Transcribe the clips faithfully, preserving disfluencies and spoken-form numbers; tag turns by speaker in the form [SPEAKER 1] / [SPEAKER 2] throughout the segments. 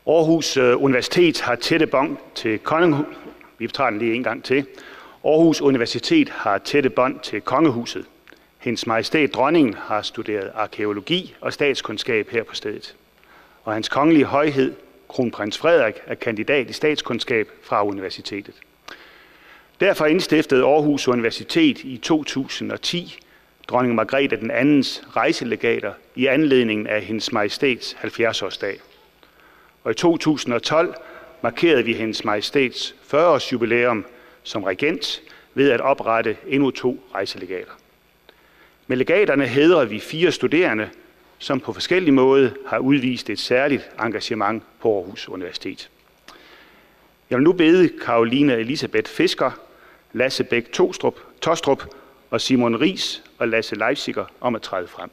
[SPEAKER 1] Aarhus Universitet har tætte bånd til kongehuset. Vi tager den lige en gang til. Aarhus Universitet har tætte bånd til kongehuset. Hendes Majestæt Dronningen har studeret arkæologi og statskundskab her på stedet. Og hans kongelige højhed, kronprins Frederik, er kandidat i statskundskab fra universitetet. Derfor indstiftede Aarhus Universitet i to tusind og ti dronning Margrethe den andens rejselegater i anledning af hendes Majestæts halvfjerds-årsdag. Og i to tusind og tolv markerede vi hendes Majestæts fyrre-års jubilæum som regent ved at oprette endnu to rejselegater. Med legaterne hædrer vi fire studerende, som på forskellige måder har udvist et særligt engagement på Aarhus Universitet. Jeg vil nu bede Caroline Elisabeth Fisker, Lasse Bæk Tostrup og Simon Ries og Lasse Leipziger om at træde frem.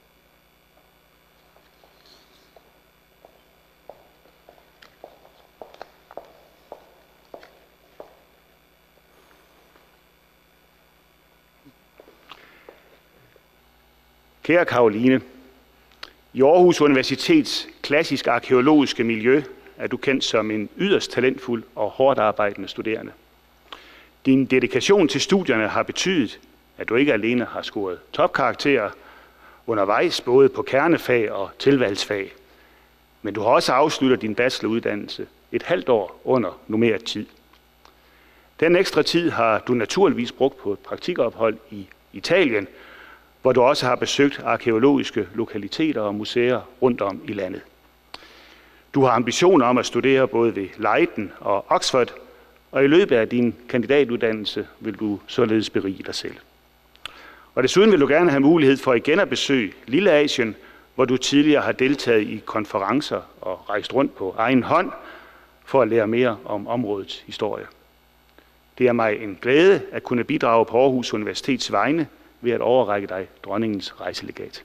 [SPEAKER 1] Kære Caroline, i Aarhus Universitets klassisk arkæologiske miljø er du kendt som en yderst talentfuld og hårdt arbejdende studerende. Din dedikation til studierne har betydet, at du ikke alene har scoret topkarakterer undervejs både på kernefag og tilvalgsfag, men du har også afsluttet din bacheloruddannelse et halvt år under normeret tid. Den ekstra tid har du naturligvis brugt på et praktikophold i Italien, hvor du også har besøgt arkæologiske lokaliteter og museer rundt om i landet. Du har ambitioner om at studere både ved Leiden og Oxford, og i løbet af din kandidatuddannelse vil du således berige dig selv. Og desuden vil du gerne have mulighed for igen at besøge Lille Asien, hvor du tidligere har deltaget i konferencer og rejst rundt på egen hånd for at lære mere om områdets historie. Det er mig en glæde at kunne bidrage på Aarhus Universitets vegne ved at overrække dig dronningens rejselegat.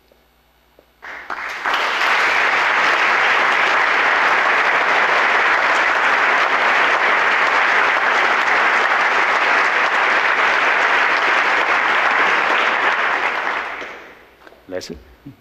[SPEAKER 1] Lasse.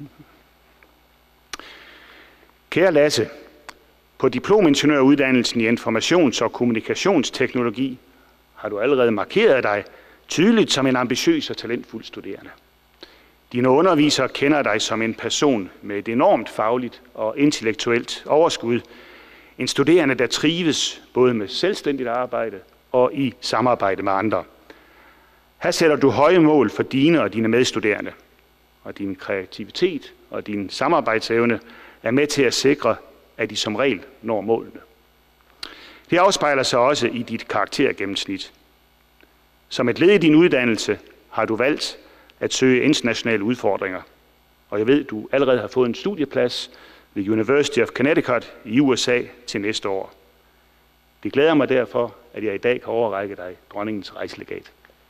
[SPEAKER 1] Kære Lasse, på diplomingeniøruddannelsen i informations- og kommunikationsteknologi har du allerede markeret dig tydeligt som en ambitiøs og talentfuld studerende. Dine undervisere kender dig som en person med et enormt fagligt og intellektuelt overskud. En studerende, der trives både med selvstændigt arbejde og i samarbejde med andre. Her sætter du høje mål for dine og dine medstuderende. Og din kreativitet og din samarbejdsevne er med til at sikre, at de som regel når målene. Det afspejler sig også i dit karaktergennemsnit. Som et led i din uddannelse har du valgt at søge internationale udfordringer. Og jeg ved, at du allerede har fået en studieplads ved University of Connecticut i U S A til næste år. Det glæder mig derfor, at jeg i dag kan overrække dig dronningens rejselegat.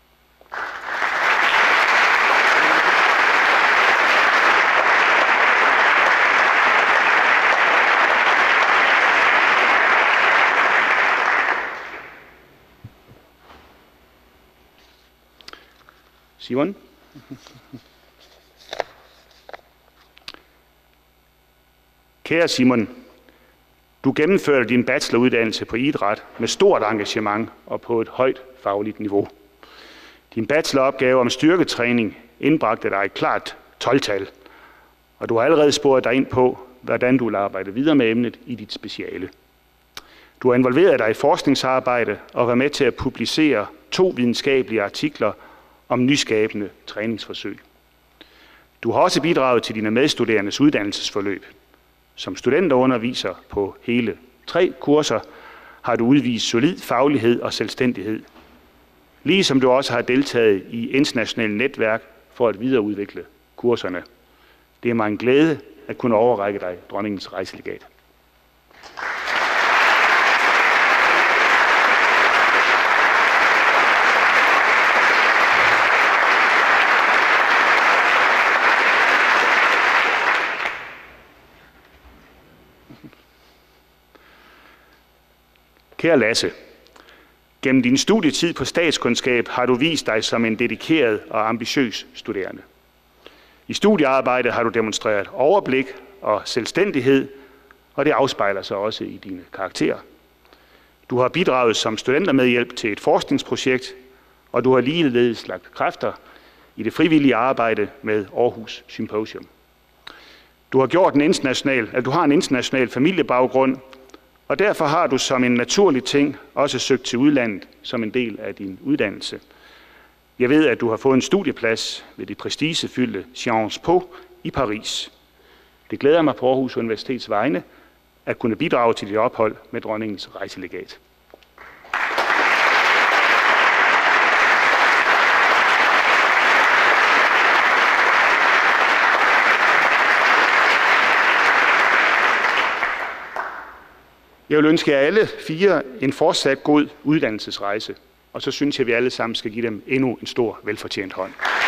[SPEAKER 1] Simon? Kære Simon, du gennemførte din bacheloruddannelse på idræt med stort engagement og på et højt fagligt niveau. Din bacheloropgave om styrketræning indbragte dig et klart tolv-tal, og du har allerede sporet dig ind på, hvordan du vil arbejde videre med emnet i dit speciale. Du har involveret dig i forskningsarbejde og været med til at publicere to videnskabelige artikler om nyskabende træningsforsøg. Du har også bidraget til dine medstuderendes uddannelsesforløb. Som studenterunderviser på hele tre kurser har du udvist solid faglighed og selvstændighed. Ligesom du også har deltaget i internationale netværk for at videreudvikle kurserne. Det er mig en glæde at kunne overrække dig dronningens rejselegat. Kære Lasse, gennem din studietid på statskundskab har du vist dig som en dedikeret og ambitiøs studerende. I studiearbejdet har du demonstreret overblik og selvstændighed, og det afspejler sig også i dine karakterer. Du har bidraget som studentermedhjælp til et forskningsprojekt, og du har ligeledes lagt kræfter i det frivillige arbejde med Aarhus Symposium. Du har, gjort en international, altså du har en international familiebaggrund, og derfor har du som en naturlig ting også søgt til udlandet som en del af din uddannelse. Jeg ved, at du har fået en studieplads ved det prestigefyldte Sciences Po i Paris. Det glæder mig på Aarhus Universitets vegne at kunne bidrage til dit ophold med dronningens rejselegat. Jeg vil ønske jer alle fire en fortsat god uddannelsesrejse, og så synes jeg, at vi alle sammen skal give dem endnu en stor velfortjent hånd.